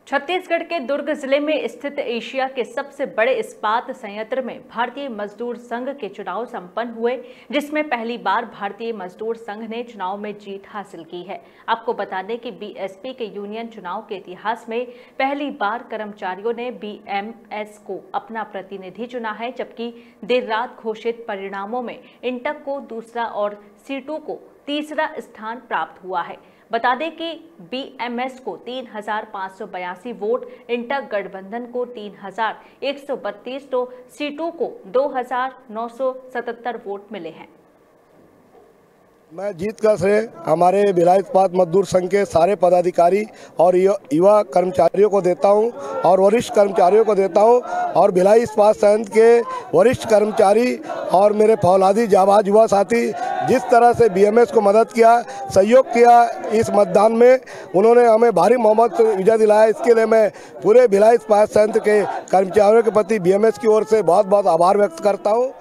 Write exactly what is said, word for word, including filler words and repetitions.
छत्तीसगढ़ के दुर्ग जिले में स्थित एशिया के सबसे बड़े इस्पात संयंत्र में भारतीय मजदूर संघ के चुनाव संपन्न हुए, जिसमें पहली बार भारतीय मजदूर संघ ने चुनाव में जीत हासिल की है। आपको बता दें कि बीएसपी के यूनियन चुनाव के इतिहास में पहली बार कर्मचारियों ने बीएमएस को अपना प्रतिनिधि चुना है, जबकि देर रात घोषित परिणामों में इंटक को दूसरा और सीटू को तीसरा स्थान प्राप्त हुआ है। बता दें कि बीएमएस को तीन हजार पाँच सौ बयासी वोट, इंटक गठबंधन को तीन हजार एक सौ बत्तीस तो सीटू को दो हजार नौ सौ सतहत्तर वोट मिले हैं। मैं जीत का श्रेय हमारे भिलाई इस्पात मजदूर संघ के सारे पदाधिकारी और युवा कर्मचारियों को देता हूं और वरिष्ठ कर्मचारियों को देता हूं और भिलाई इस्पात संघ के वरिष्ठ कर्मचारी और मेरे फौलादी जाबाज युवा साथी जिस तरह से बीएमएस को मदद किया, सहयोग किया इस मतदान में, उन्होंने हमें भारी बहुमत से विजय दिलाया। इसके लिए मैं पूरे भिलाई इस्पात संघ के कर्मचारियों के प्रति बीएमएस की ओर से बहुत बहुत आभार व्यक्त करता हूँ।